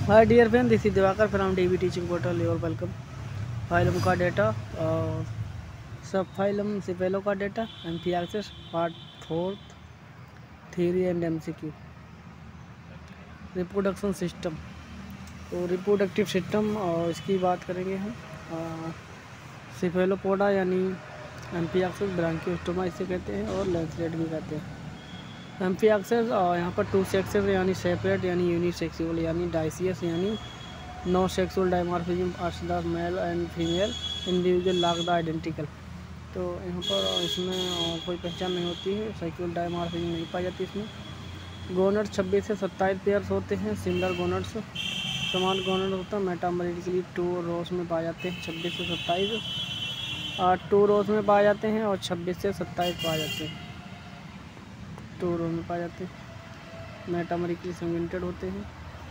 Hi dear friend, this is Divakar from DB teaching portal. Your welcome. Phylum का data और सब phylum cephalo का data MP access part 4 theory and MCQ. Reproduction system, तो reproductive system और इसकी बात करेंगे हम। सिफेलोपोडा यानी एमपी एक्सेस, ब्रांकियोस्टोमा इसे कहते हैं और लैंसलेट भी कहते हैं। एमपी एक्सेस यहाँ पर टू सेक्सेस यानी सेपरेट यानी यूनिसेक्सुअल यानी डाइसियस यानी no sexual dimorphism are the male and female individual look the identical. तो यहाँ पर इसमें कोई पहचान नहीं होती है, सेक्सुअल डायमॉर्फिज्म नहीं पाई जाती इसमें। गोनड्स 26 से 27 पेयर्स होते हैं। सिमिलर गोनड्स, समान गोनड होता है। मेटामोरिकली 2 रोज में पाए जाते हैं, 26 से 27 2 रोज में पाए जाते हैं और 26 से 27 पाए जाते हैं, 2 रो में पाए जाते हैं। मेटामोरिकली सेगमेंटेड होते हैं।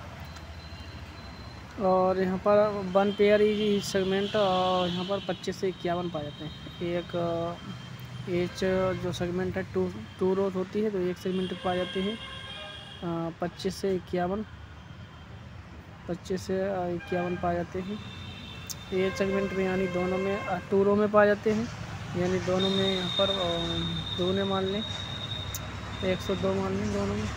और यहाँ पर 1 पेयर इज सेगमेंट, यहाँ पर 25 से 51 पाए जाते हैं। एक एच जो सेगमेंट है 2 रोज होती है, तो एक सेगमेंट पाए जाते हैं 25 से 51, 25 से 51 पाए जाते हैं। एक सेगमेंट में यानी दोनों में 2 रो में पाए जाते हैं, यानी दोनों में यहाँ पर 2 ने मान लें, 102 मान लें दोनों में।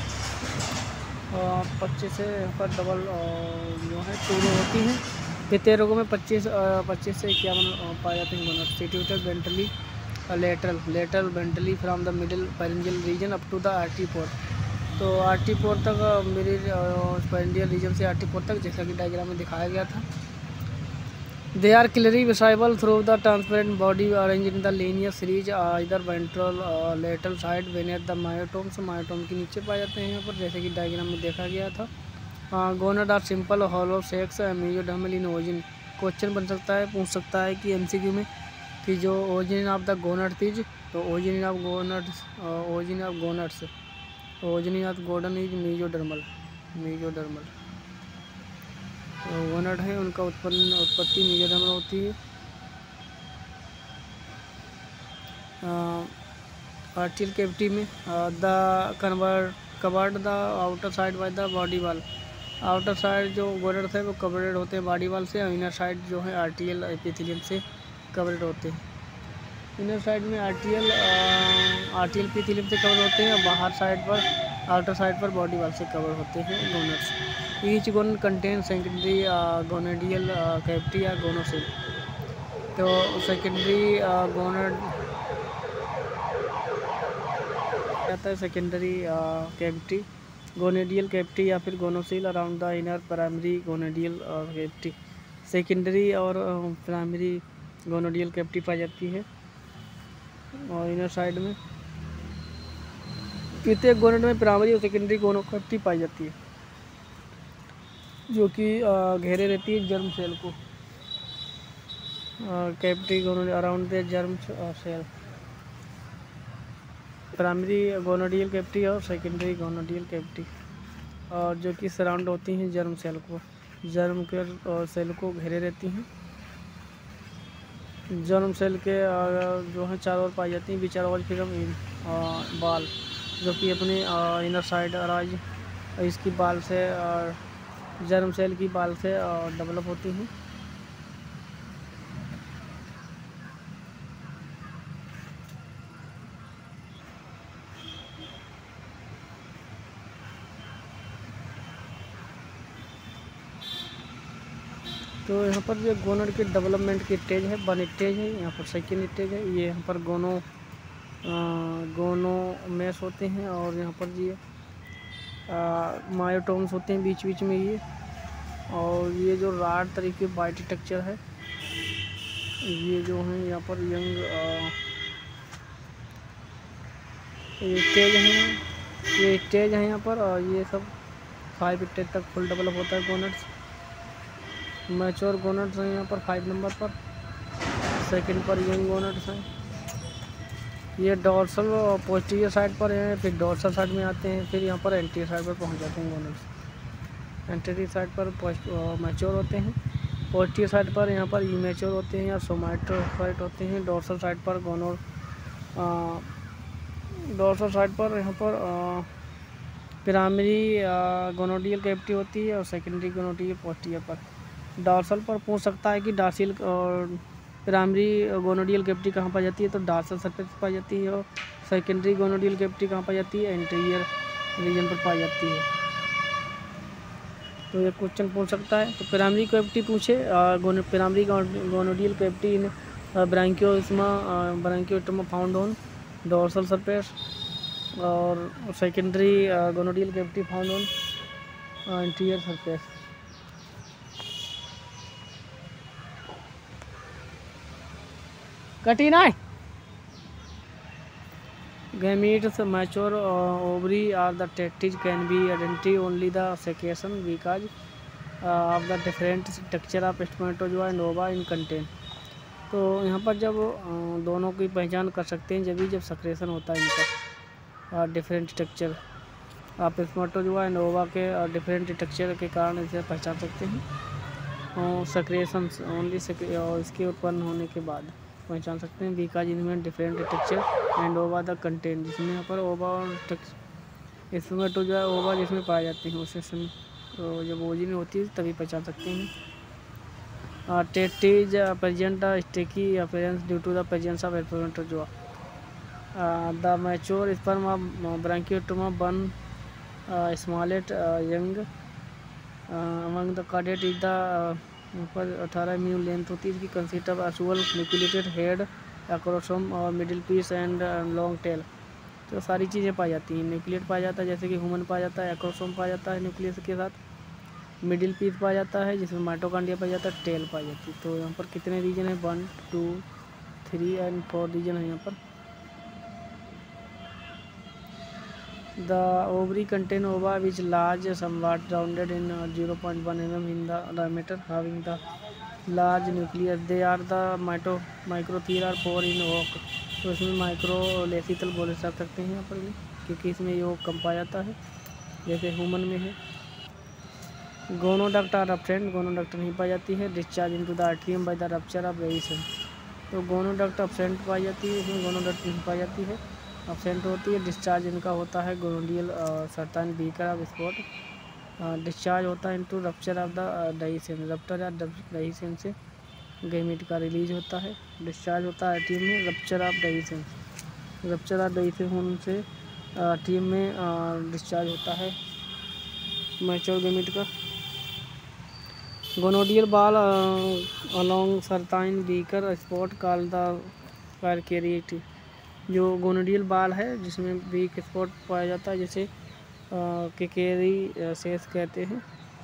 25 से यहाँ पर डबल जो है 2 रो होती हैं। ये 13 रोगों में 25 से 51 पाए जाते हैं gonad. Situated ventrally lateral ventrally from the middle pharyngeal region up to the RT4। तो RT4 तक मेरे पेरिंजियल रीजन से RT4 तक, जैसा कि डायग्राम में दिखाया गया था। They are clearly visible through the transparent body arranged in the linear series either ventral lateral side beneath the myotomes। Myotome के नीचे पाए जाते हैं यहाँ पर, जैसे कि डायग्राम में देखा गया था। Gonad are simple hollow sex mesodermal in origin. Question बन सकता है, पूछ सकता है कि एमसीक्यू में कि जो origin of the gonad is, तो origin of gonads origin of gonad is mesodermal. तो गोनड है, उनका उत्पत्ति मेसोडर्मल होती है। आर्टियल कैविटी में the covered the outer side by the body wall. Outer side जो गोनड है वो कवर्ड होते हैं बॉडी वाल से, और इनर साइड जो है आर्टियल एपिथेलियम से कवर्ड होते हैं। इनर साइड में आर्टियल एपिथेलियम से कवर होते हैं, और बाहर साइड पर आउटर साइड पर बॉडी वाल से कवर होते हैं gonads. Each gonad contain secondary gonadial cavity या गोनोसेल। तो सेकेंडरी गोनड आता है सेकेंडरी कैविटी, गोनेडियल कैविटी या फिर gonocoel around the inner primary gonadial cavity. Secondary और प्राइमरी गोनेडियल कैविटी पाई जाती है, और इनर साइड में प्रत्येक गोनड में प्राइमरी और सेकेंडरी गोनो कैविटी पाई जाती है, जो कि घेरे रहती है जर्म सेल को। Cavity gonad around the germ cell, primary gonadial cavity और सेकेंडरी गोनोडियल कैविटी, और जो कि सराउंड होती हैं जर्म सेल को, जर्म के सेल को घेरे रहती हैं। जर्म सेल के जो है चारों ओर पाई जाती हैं बिचारोज फिल्म बाल, जो कि अपने इनर साइड अराइज इसकी बाल से जर्म सेल की बाल से डेवलप होती हैं। तो यहाँ पर जो गोनड के डेवलपमेंट की स्टेज है, 1 स्टेज है, यहाँ पर सेकेंड स्टेज है। ये यहाँ पर गोनोमेस होते हैं, और यहाँ पर ये मायोटोम्स होते हैं बीच बीच में ये। और ये जो राड तरीके बाइट स्ट्रक्चर है, ये जो है यहाँ पर यंग ये स्टेज है यहाँ पर, और ये सब 5 स्टेज तक फुल डेवलप होता है गोनड्स। मैच्योर गोनड्स हैं यहाँ पर 5 नंबर पर, सेकंड पर यंग गोनड्स हैं। ये डोर्सल पोस्टीरियर साइड पर हैं, फिर डोर्सल साइड में आते हैं, फिर यहाँ पर एंटीरियर साइड पर पहुँच जाते हैं गोनड्स। एंटीरियर साइड पर मैच्योर होते हैं, पोस्टीरियर साइड पर यहाँ पर इमैच्योर होते हैं या सोमैटोफाइट होते हैं। डोर्सल साइड पर डोर्सल साइड पर यहाँ पर प्राइमरी गोनोडियल कैविटी होती है और सेकेंडरी गोनोडियल पोस्टीरियर पर। डॉर्सल पर पूछ सकता है कि डॉर्सल और प्राइमरी गोनोडियल कैविटी कहाँ पाई जाती है, तो डॉर्सल सरफेस पर पाई जाती है। और सेकेंडरी गोनोडियल कैविटी कहाँ पाई जाती है, एंटीरियर रीजन पर पाई जाती है। तो ये क्वेश्चन पूछ सकता है। तो प्राइमरी कैविटी पूछे, primary gonadial cavity in Branchiostoma found on dorsal surface, और secondary gonadial cavity found on anterior surface. कठिन है। Gametes mature ovary or the testes can be identified only the secretion because of the different structure of spermatozoa and ova in contain। तो यहाँ पर जब दोनों की पहचान कर सकते हैं जब सक्रेशन होता है इनका, डिफरेंट स्ट्रक्चर आप स्पर्मेटोजोआ एंड ओवा के डिफरेंट स्ट्रक्चर के कारण इसे पहचान सकते हैं। और सक्रेशन ओनली और इसके उत्पन्न होने के बाद पहचान सकते हैं। बिकॉज इनमें different structure and ova the content, जिसमें यहाँ पर ओवा और स्पर्मेटोजोआ ओवा जिसमें पाए जाते हैं उसे तो जब ओजिन होती है तभी पहचान सकते हैं। Testis present streaky appearance due to the presence of spermatozoa. The mature sperm of Branchiostoma born smallest young among the cadet is the पर 18 mm लेंथ होती है। इसकी consist of usual nucleated head acrosome और middle piece and long tail. तो सारी चीज़ें पाई जाती हैं। न्यूक्लिएट पाया जाता है जैसे कि ह्यूमन पाया जाता है, एक्रोसोम पाया जाता है न्यूक्लियस के साथ, मिडिल पीस पाया जाता है जिसमें माइटोकॉन्ड्रिया पाया जाता है, टेल पाई जाती है। तो यहाँ पर कितने रीजन है, 1 2 3 एंड 4 रीजन है यहाँ पर। The ovary contain ova which large, somewhat rounded in 0.1 mm in the diameter, having the large nucleus. They are the microthera 4 in oak। तो इसमें माइक्रोलेसिथल बोले जा सकते हैं यहाँ पर भी, क्योंकि इसमें योग कम पाया जाता है जैसे ह्यूमन में है। गोनोडक्ट आर एब्सेंट, गोनोडक्ट नहीं पाई जाती है। Discharge into the atrium by the rupture of radiation. तो गोनोडक्ट एब्सेंट पाई जाती है, इसमें गोनोडक्ट नहीं पाई जाती है, एब्सेंट होती है। डिस्चार्ज इनका होता है gonadial certain beaker of spot. Discharge होता है इनटू रप्चर ऑफ द डाइसेन, रप्टर या डाइसेन से गैमीट का रिलीज होता है। डिस्चार्ज होता है आर्टरियम में रप्चर ऑफ डाइसेन, रप्चर ऑफ डाइसेन होने से आर्टरियम में डिस्चार्ज होता है मैच्योर गैमीट का। Gonadial wall along certain beaker spot called the पैरकैरिएटी। जो गोनोडियल बाल है जिसमें बीक स्पॉट पाया जाता है जैसे केकेरी सेस कहते हैं,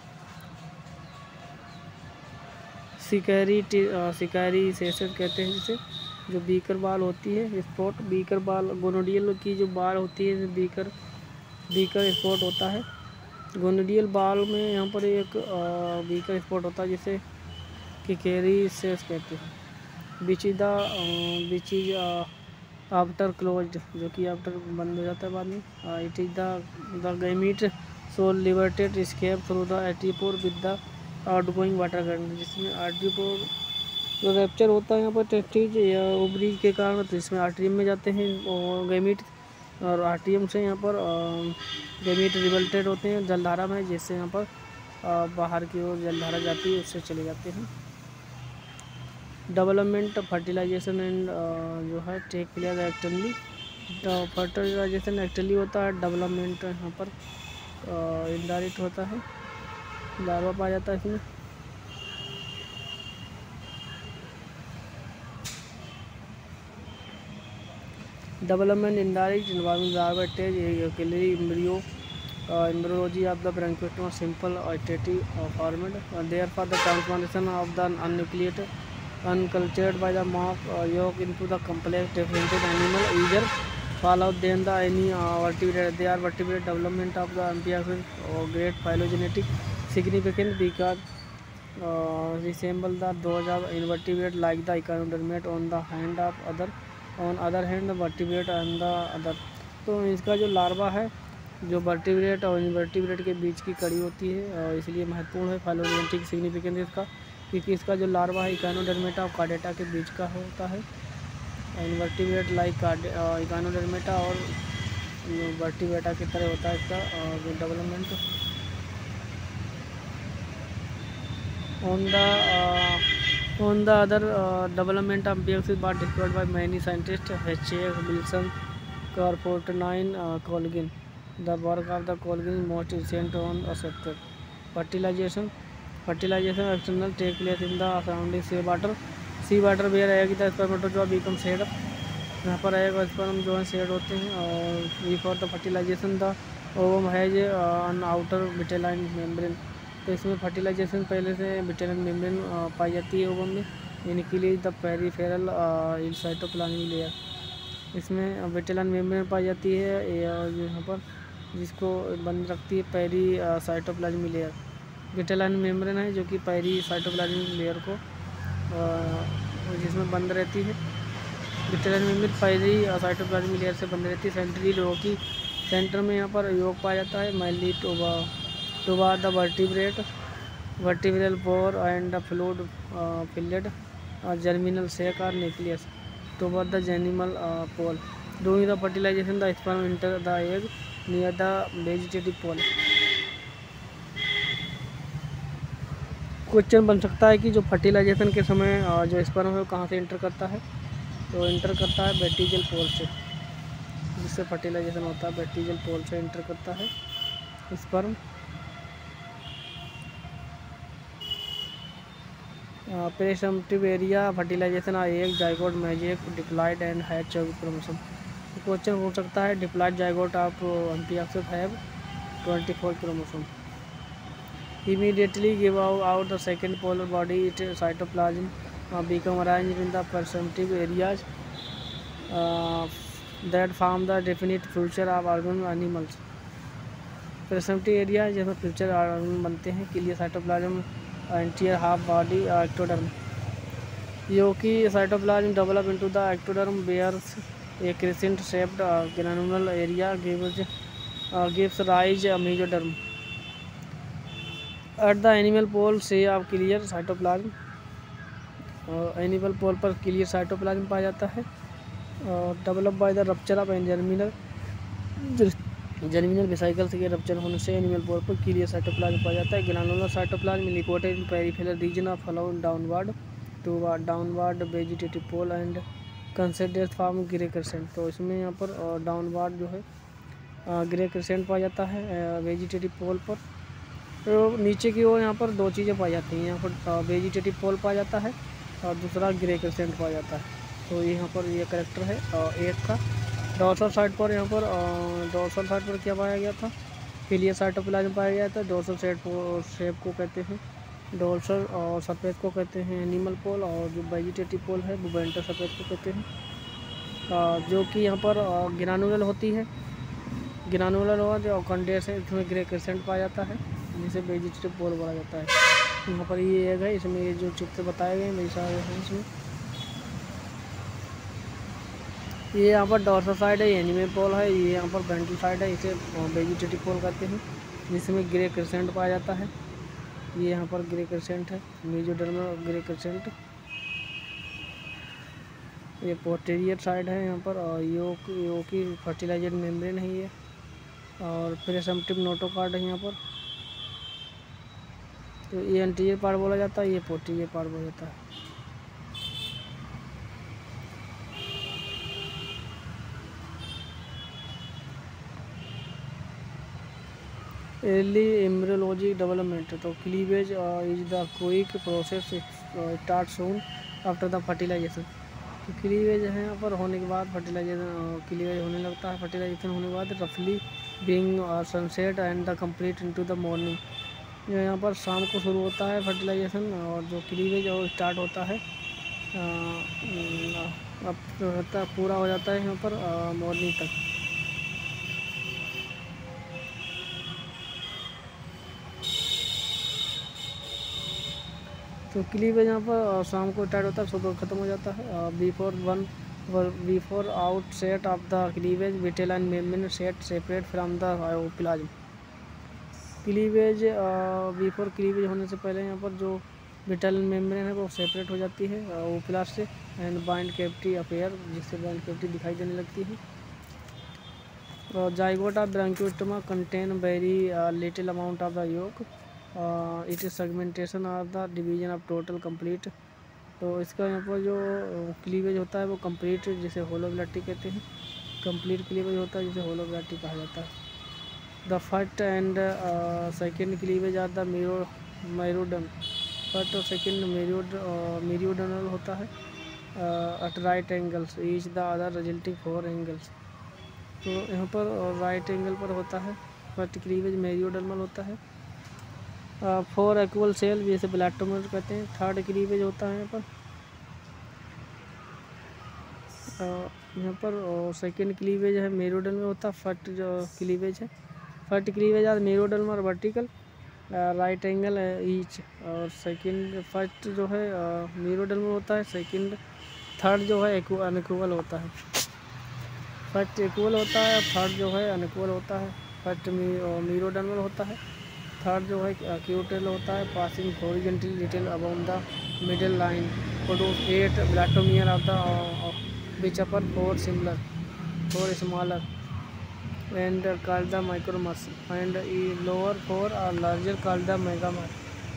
सिकैरी सेसेस कहते हैं जिसे, जो बीकर बाल होती है स्पॉट। बीकर बाल गोनोडियल की जो बाल होती है बीकर स्पॉट होता है। गोनोडियल बाल में यहाँ पर एक बीकर स्पॉट होता है जिसे केकेरी सेस कहते हैं। विच इज आफ्टर क्लोज्ड, जो कि आफ्टर बंद हो जाता है बाद में। It is the gamete so liberated escape through the atriopore with the outgoing water current, जिसमें आर्टरीपोर जो रैप्चर होता है यहाँ पर टेस्टिज या ओवरी के कारण, तो इसमें आर्टरियम में जाते हैं और गैमीट, और आर्टरियम से यहाँ पर गैमीट रिवल्टेड होते हैं जलधारा में, जिससे यहाँ पर बाहर की ओर जलधारा जाती है उससे चले जाते हैं। डेवलपमेंट फर्टिलाइजेशन एंड जो है take place externally. Fertilization externally होता है, डेवलपमेंट यहाँ पर इनडायरेक्ट होता है, लार्वा पाया जाता है इसमें। Development indirect involving larva stage embryo embryology of the branchiosperm simple iterative format. Therefore the transformation of the unnucleated uncultured by the mock yolk into the complex differentiated animal either follow than the any vertebrate. They are vertebrate development of the amphibia or great phylogenetic significance because resemble the those of invertebrate like the echinodermate on the hand of other hand the vertebrate and the other। तो इसका जो larva है जो vertebrate और invertebrate के बीच की कड़ी होती है और इसलिए महत्वपूर्ण है फाइलोजेनेटिक सिग्निफिकेंस इसका, क्योंकि इसका जो लार्वा है इकानोडर्मेटा और कार्डेटा के बीच का होता है। इनवर्टिब्रेट लाइक इकानोडर्मेटा और वर्टिब्रेटा की तरह होता है इसका development. On the other development of MPX is but described by many scientists. H.A. Wilson, Car49, Colgin. The work of the Colgin is most recent on accepted. Fertilization. Fertilization external take place in the surrounding seawater. Seawater where egg the spermatozoa become seed. यहाँ पर egg और sperm जो है seed होते हैं। और before the fertilization the ovum has an outer vitelline membrane. तो इसमें फर्टिलाइजेशन पहले से विटेलन मेम्ब्रेन पाई जाती है ओवम में, यानी कि लिए द पेरीफेरल साइटोप्लाज्मिक लेयर। इसमें विटेलन मेम्ब्रेन पाई जाती है यहाँ पर, जिसको बंद रखती है peri cytoplasmic layer. Vitelline membrane है जो कि पेरी साइटोप्लाज्मिक लेयर को जिसमें बंद रहती है। Vitelline membrane peri cytoplasmic layer से बंद रहती है। सेंट्रली लो की सेंटर में यहाँ पर योग पाया जाता है। Mainly toward the vertebral pore and the fluid filled germinal sac or nucleus toward the germinal pole. During the fertilization, the sperm enter the egg near the vegetative pole. Question बन सकता है कि जो फर्टिलाइजेशन के समय जो sperm है वो कहाँ से इंटर करता है, तो इंटर करता है वेस्टिजियल पोल से, जिससे फर्टिलाइजेशन होता है। वेस्टिजियल पोल से इंटर करता है स्पर्म। प्रेसम्प्टिव एरिया फर्टिलाइजेशन एक जाइगोट मैजिक डिप्लॉयड एंड हैच 24 क्रोमोसोम। क्वेश्चन हो सकता है diploid zygote of amphioxus have 24 chromosome. Immediately give out the second polar body it cytoplasm become arranged in the presumptive areas that form the definite future of organ animals। presumptive area जैसे future organ बनते हैं के लिए cytoplasm anterior half body ectoderm. यो की cytoplasm develop into the ectoderm bears a crescent shaped granular area gives rise mesoderm. At the animal pole से of clear cytoplasm. Animal pole पर clear cytoplasm पाया जाता है। Develop by the rupture of germinal vesicles के rupture होने से animal pole पर clear cytoplasm पाया जाता है। Granular cytoplasm located in peripheral region of flow downward to downward vegetative pole and considered form grey crescent. तो इसमें यहाँ पर डाउनवर्ड जो है ग्रे क्रिसेंट पाया जाता है वेजिटेटिव पोल पर। तो नीचे की ओर यहाँ पर दो चीज़ें पाई जाती हैं। यहाँ पर वेजिटेटिव पोल पाया जाता है और दूसरा ग्रे क्रिसेंट पाया जाता है। तो यहाँ पर ये करेक्टर है एक का। डोर्सल साइड पर यहाँ पर डोर्सल साइड पर क्या पाया गया था, क्लियर साइटोप्लाज्म पाया गया था। डोर्सल शेप को कहते हैं डोर्सल, और सफ़ेद को कहते हैं एनिमल पोल, और जो वेजिटेटिव पोल है वो वेंटर सफ़ेद को कहते हैं। जो कि यहाँ पर ग्रैनुलर होती है, ग्रैनुलर और जो कंडेंस है इसमें ग्रे क्रिसेंट पाया जाता है, जिसे वेजिटेटिव पोल बोला जाता है। यहाँ पर ये एग है, इसमें ये जो चित्र बताए गए मेरे सारे हैं इसमें। ये यहाँ पर डोर्सल साइड है, ये एनिमल पोल है। ये यहाँ पर वेंट्रल साइड है, इसे वेजिटेटिव पोल कहते हैं, जिसमें ग्रे क्रिसेंट पाया जाता है। ये यहाँ पर ग्रे क्रिसेंट है, मेसोडर्म ग्रे क्रिसेंट। ये पोस्टीरियर साइड है यहाँ पर, और यो की फर्टिलाइजेड मेम्ब्रेन है ये, और प्रेसम्प्टिव नोटोकॉर्ड है यहाँ पर। तो ये एंटीरियर पार्ट बोला जाता है, ये पोस्टीरियर पार्ट बोला जाता है। Early embryology development. तो cleavage is the quick process start soon after the fertilization. तो क्लीवेज है यहाँ पर होने के बाद फर्टिलाइजेशन, क्लीवेज होने लगता है फर्टिलाइजेशन होने के बाद, रफली being sunset and the complete into the morning. जो यहाँ पर शाम को शुरू होता है फर्टिलाइजेशन, और जो क्लीवेज वो स्टार्ट होता है अब पूरा हो जाता है यहाँ पर मॉर्निंग तक। तो क्लीवेज यहाँ पर शाम को स्टार्ट होता है, सुबह ख़त्म हो जाता है। Before outset of the cleavage vitelline membrane set separate from the ooplasm. Cleavage before cleavage होने से पहले यहाँ पर जो विटेलाइन मेम्ब्रेन है वो सेपरेट हो जाती है ओप्लास्ट से, एंड बाइंड कैविटी अपेयर, जिससे बाइंड कैविटी दिखाई देने लगती है। और zygote of branchiostoma contain very little amount of the yolk, it is segmentation of the division of total complete. तो इसका यहाँ पर जो क्लीवेज होता है वो कंप्लीट जिसे होलोब्लास्टी कहते हैं, कंप्लीट क्लीवेज होता है जिसे होलोब्लास्टी कहा जाता है। The first and second cleavage are the meridional, first और सेकेंड मेरियोडनल होता है at right angles each the other resulting 4 angles. तो यहाँ पर राइट एंगल पर होता है, फर्स्ट क्लीवेज मेरियोडर्मल होता है। 4 इक्वल सेल जैसे ब्लैटोमर कहते हैं। थर्ड क्लीवेज होता है यहाँ पर सेकेंड क्लीवेज है मेरियोडर्मल में होता है। फर्स्ट जो क्लीवेज है, first cleavage are meridional vertical right angle each, और सेकेंड फर्स्ट जो है मेरियोडर्मल होता है, सेकेंड थर्ड जो है अनइक्वल होता है। फर्स्ट इक्वल होता है, थर्ड जो है अनइक्वल होता है। फर्स्ट मेरियोडर्मल होता है, थर्ड जो है एक्यूटेल होता है, passing horizontally little about the middle line, produce 8 blastomere of the which upper 4 similar, 4 smaller and called the micromers, and lower 4 are larger called the megamer.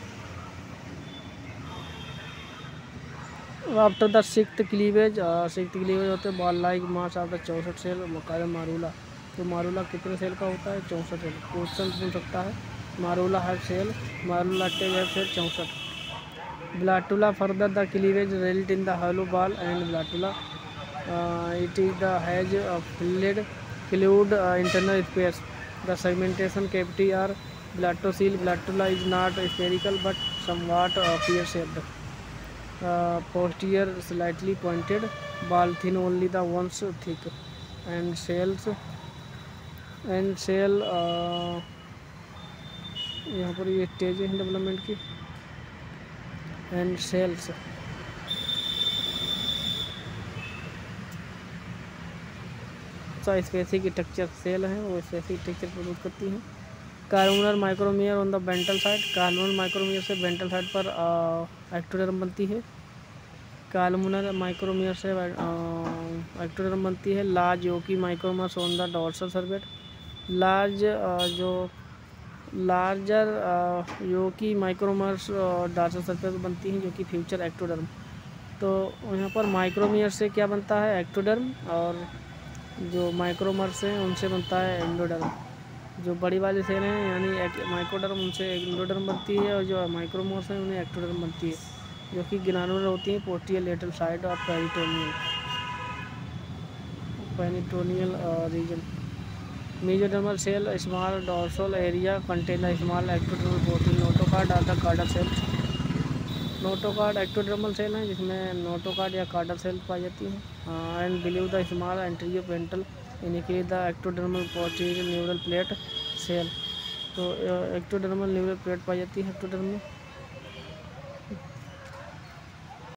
After the sixth cleavage होते हैं ball like mass of the 64 cell मुकाबले morula. तो मारूला कितने cell का होता है? 64 cell. Question पूछ सकता है morula have cell, morula stage have cell 64। Blastula further the cleavage result in the hollow ball and blastula it is the has fluid internal space. The segmentation cavity are blattocele. Blattula is not spherical but somewhat pear-shaped. Posterior slightly pointed, ball thin only the ones thick, and cells यहाँ पर ये stage है development की। And cells specific structure cell हैं वो specific structure produce करती हैं। कार्बोनर micromere on the ventral side, कार्बोनर माइक्रोमियर से वेंट्रल साइड पर एक्टोडर्म बनती है। कार्बोनर माइक्रोमियर से एक्टोडर्म बनती है। Large yolky micromeres on the dorsal surface, larger yolky micromeres dorsal surface बनती हैं जो कि फ्यूचर एक्टोडर्म। तो यहाँ पर माइक्रोमियर से क्या बनता है? एक्टोडर्म, और जो माइक्रोमर्स हैं उनसे बनता है एंडोडर्म। जो बड़ी वाली सेल हैं यानी माइक्रोडर्म उनसे एंडोडर्म बनती है, और जो माइक्रोमर्स हैं उन्हें एक्टोडर्म बनती है, जो कि ग्रानुलर होती है posterior lateral side of peritoneal region. Mesodermal cell small dorsal area contain the small ectodermal protein notochord are the chordal cells. Notochord ectodermal cell हैं जिसमें नोटोकॉर्ड या कार्डल सेल पाई जाती हैं। And believe the small anterior petal indicate the ectodermal posterior neural plate cell. तो ectodermal neural plate पाई जाती है एक्टोडर्म में।